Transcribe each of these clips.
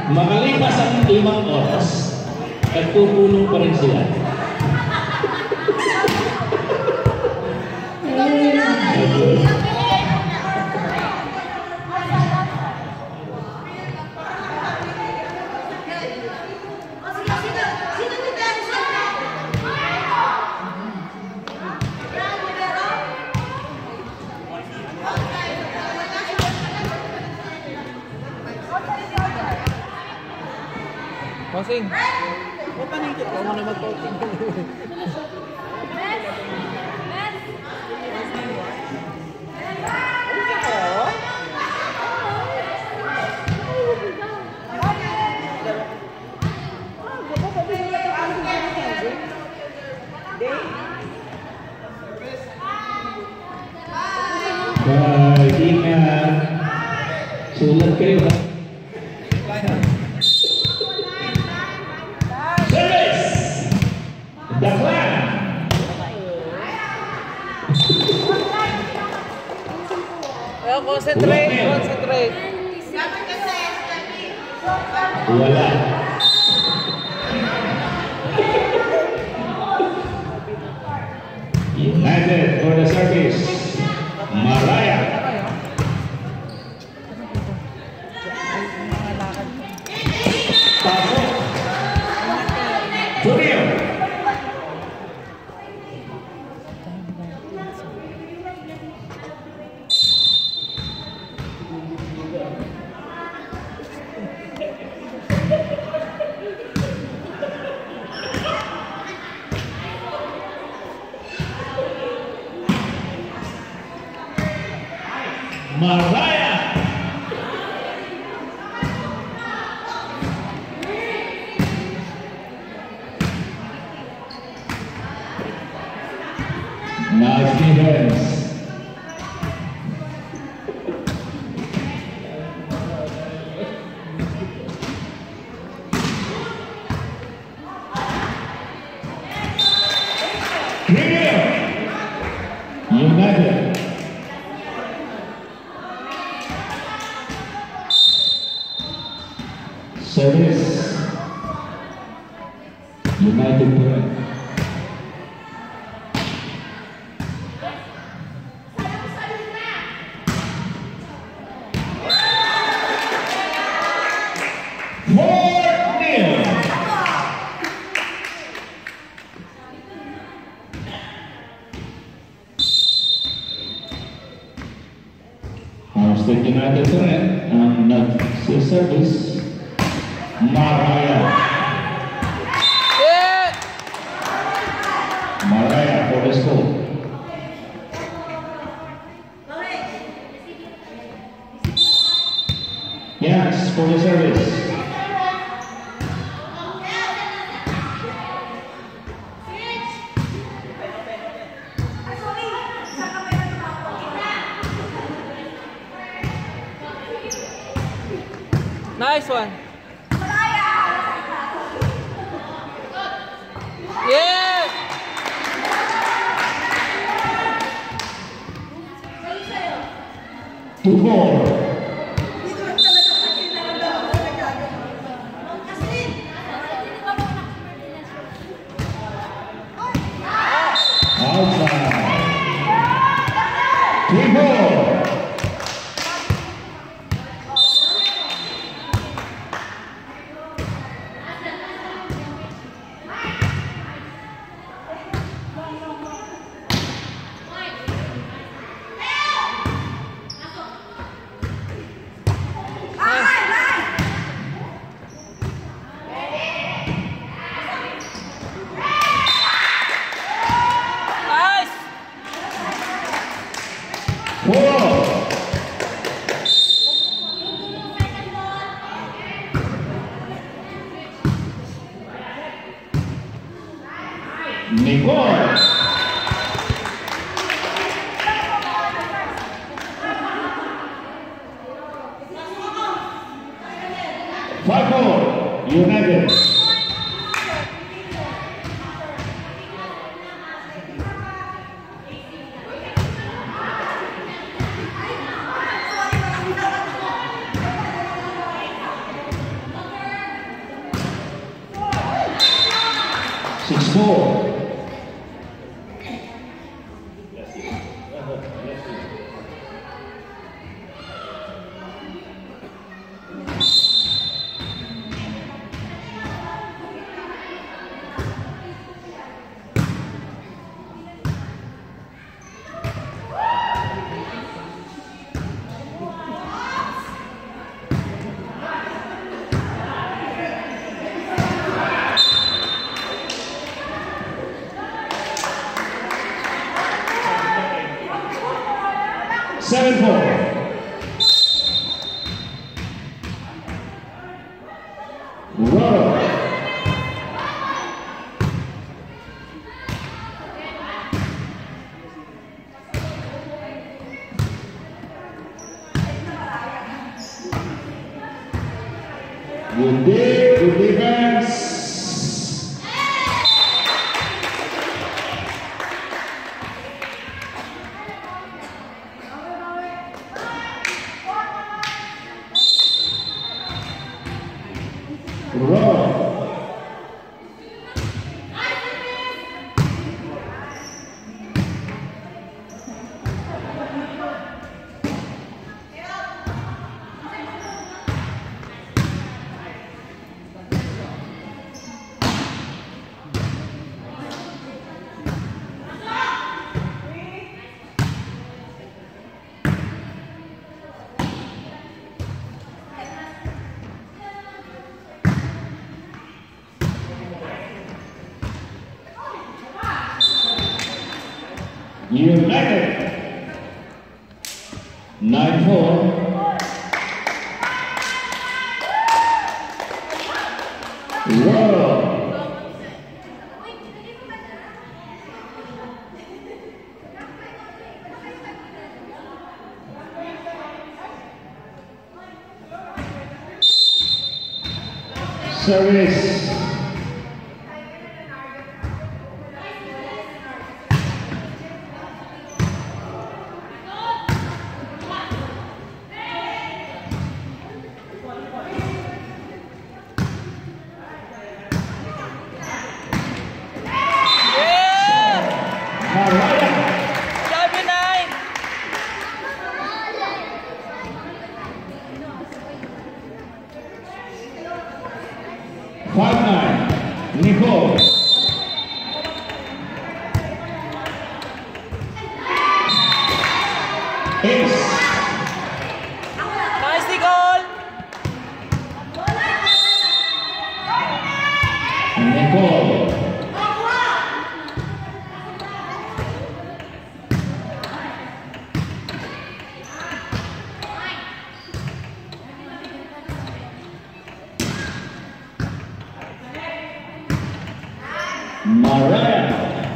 Makalipas ang 5 oras, nagpupulong pa rin sila. Bossing, o paningkit ka mo na mag-coaching. Ingat, sulat kayo ha. Concentrate, concentrate. Wala. United for the service. Maraya. Pasok. Junior. Maraya. Nice defense. United. Service. United Point. State United Point ang nag-service Maraya. Maraya for the score. Yes, for the service. Nice one. Yeah. 2-4. 9-4. Seven, 4. Roll. Good day, good defense. United 9-4. World. Service. Nicole. Ace. Nice, Nicole! Nicole. Mariah.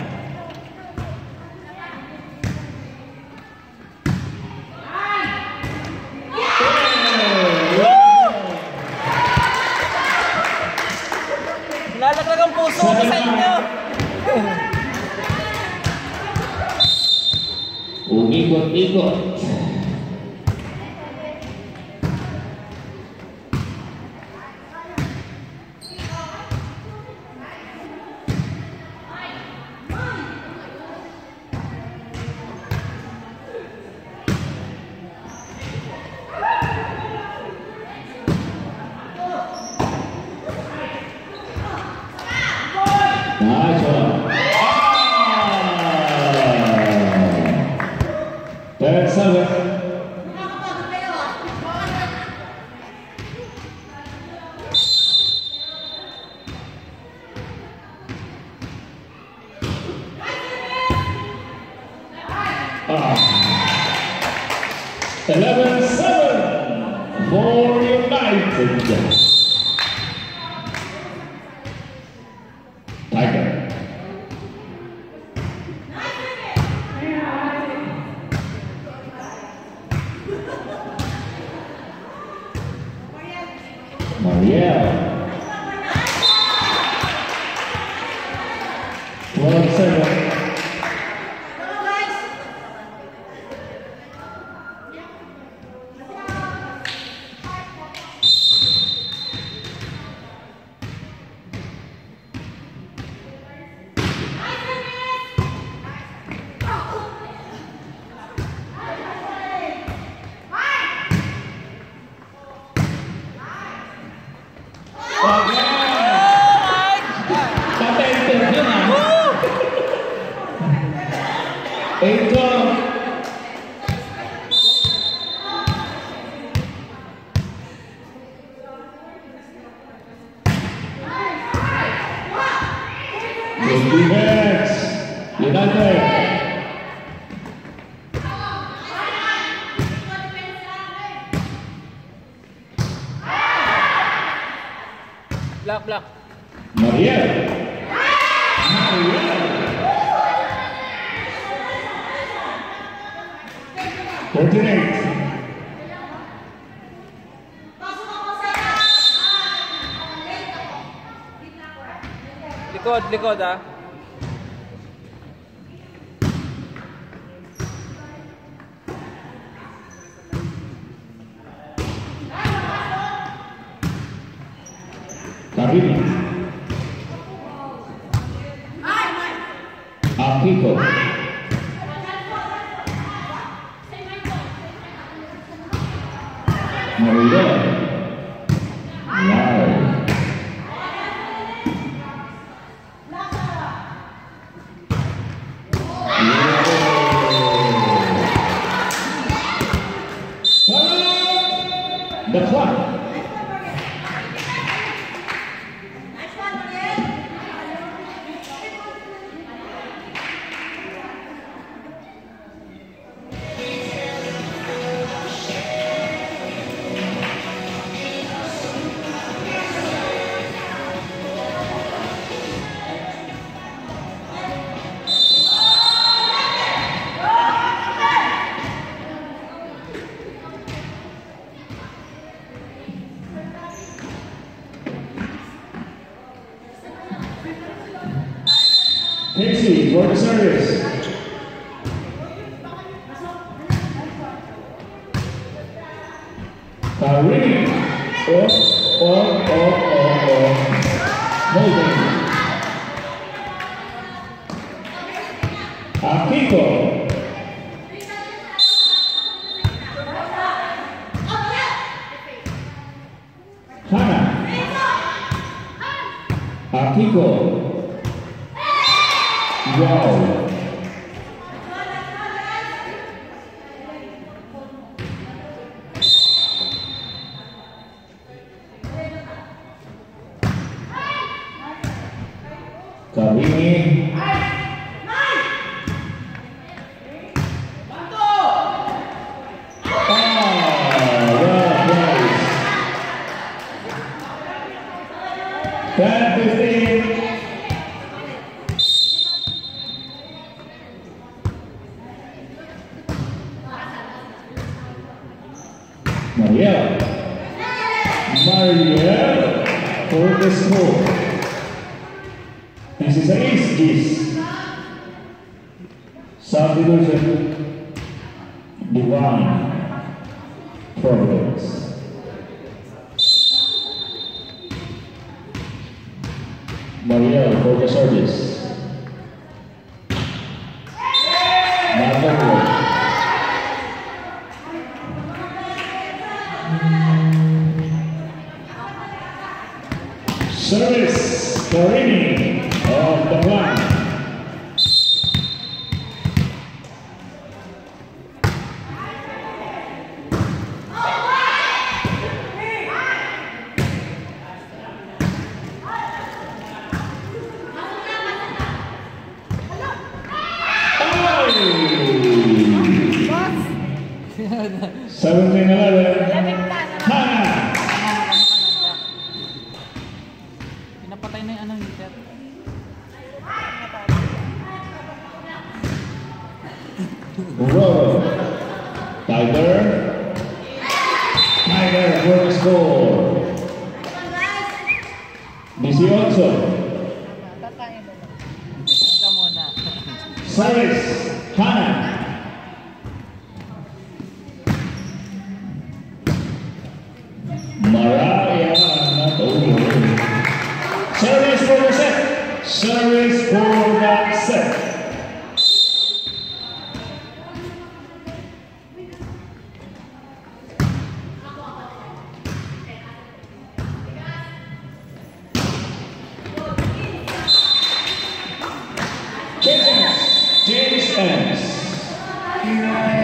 Lalaglag ang puso ko sa inyo! Umikot-ikot. Nice one. 10-7. Ah. 11-7 for United. Tiger. Marielle. 12-7. Black. Mariel. Mariel. 38. Likod ah. Karina. Akiko. Maria. Wow. The clock. Casey for the service. Karini. Holding. Akiko. Hana. Akiko. Wow. Karini. Well, guys. 10-15. Mariel for the score. This is a Gis. Subdivision Divine Providence. Mariel for the service. Service, Karini of the plan. Oh! 17-11. Hana. Pinapatay na yung anong heater. Roll. Tiger for the score. 18. Ito muna. Service, Hana. Mariah, not over. Service for the set. Service for the set. James ends.